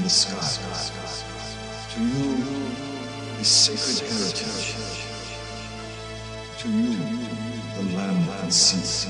the sky. To you, the sacred heritage. To you, the land and sea.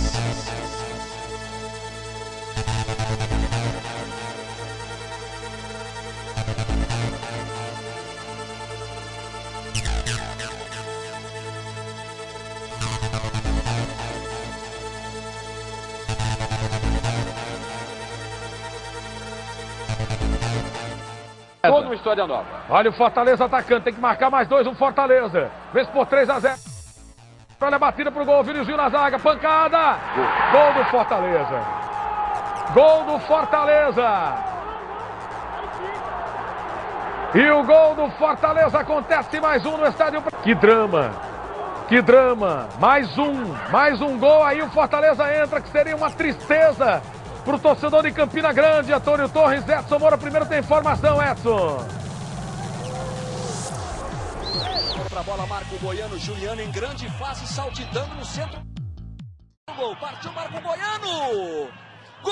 Toda uma história nova. Olha o Fortaleza atacando, tem que marcar mais dois, Fortaleza. Vence por 3-0. Olha a batida pro gol, Vinicius na zaga, pancada. Gol do Fortaleza. Gol do Fortaleza. E o gol do Fortaleza acontece mais um no estádio. Que drama. Que drama. Mais um gol aí, o Fortaleza entra, que seria uma tristeza para o torcedor de Campina Grande. Antônio Torres, Edson Moura, primeiro tem informação, Edson. Pra bola, Marco Goiano, Juliano em grande fase, saltitando no centro. Gol, partiu Marco Goiano. Gol!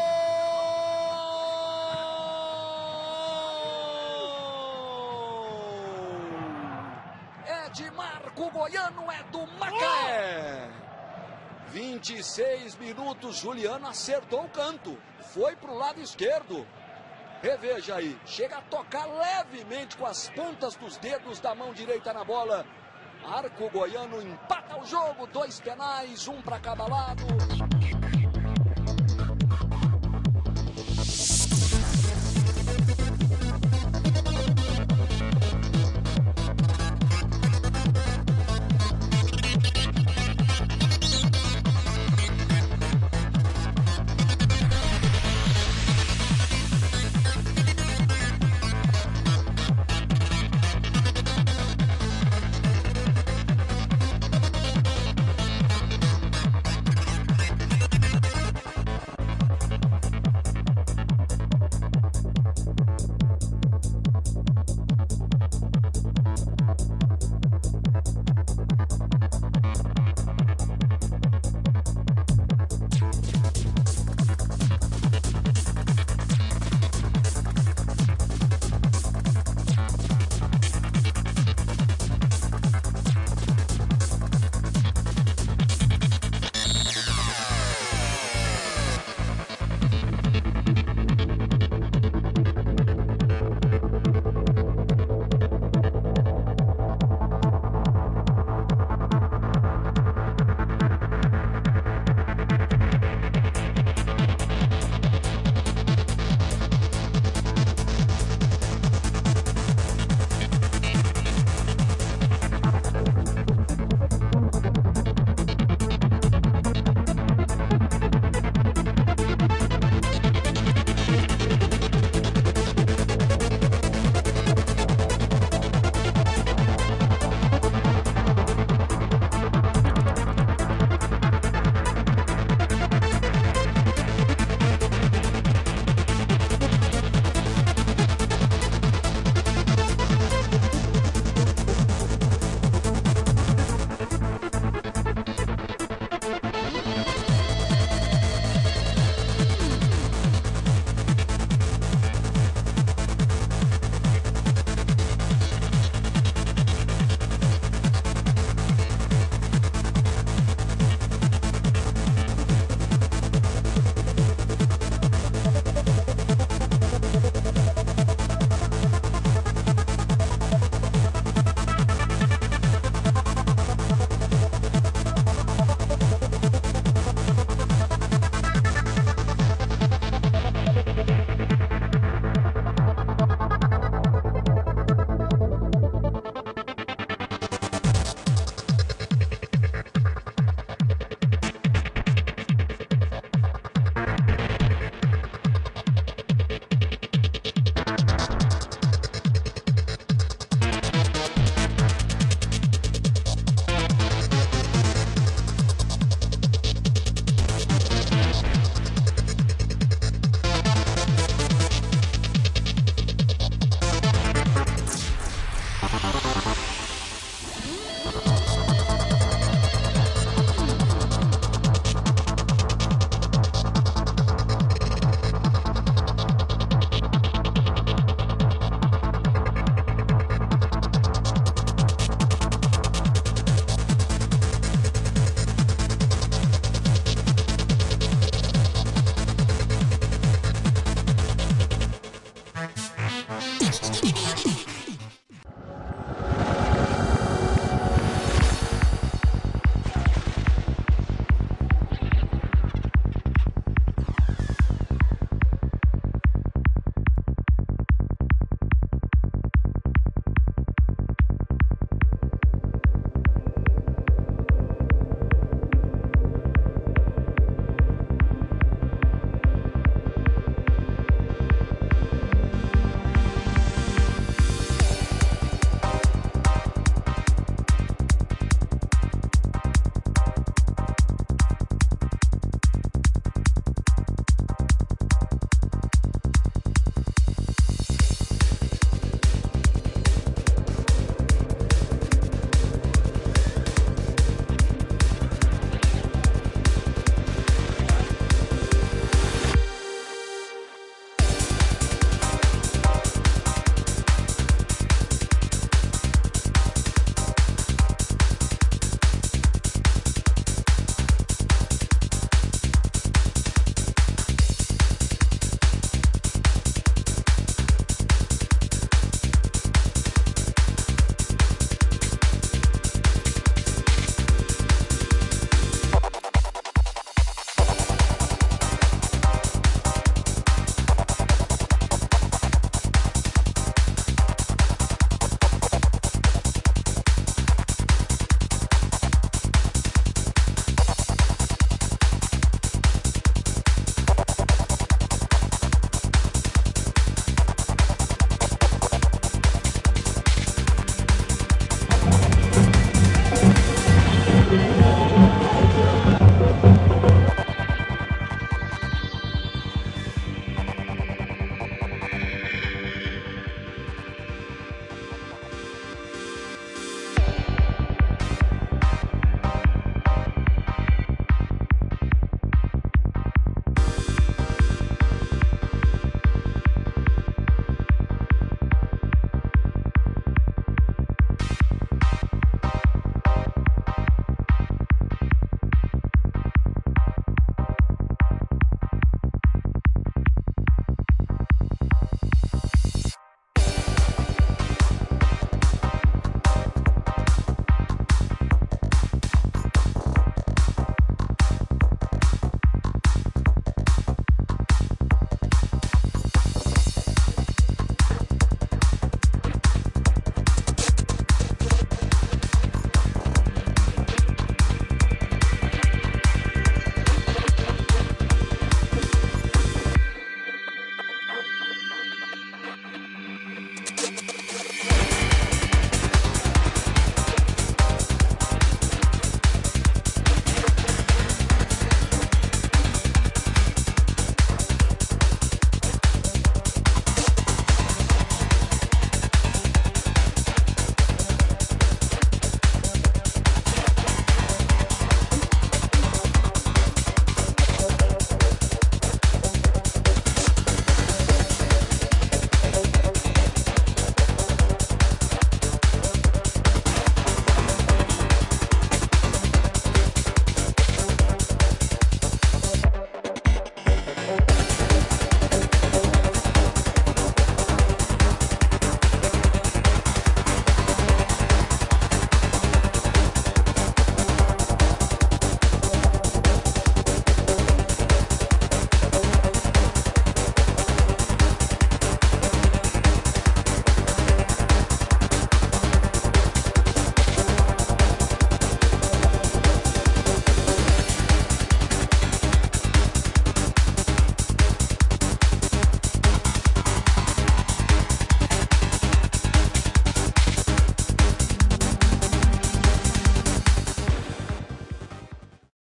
É de Marco Goiano, é do Macaé. 26 minutos, Juliano acertou o canto, foi para o lado esquerdo. Reveja aí, chega a tocar levemente com as pontas dos dedos da mão direita na bola. Marco Goiano empata o jogo, 2 penais, um para cada lado.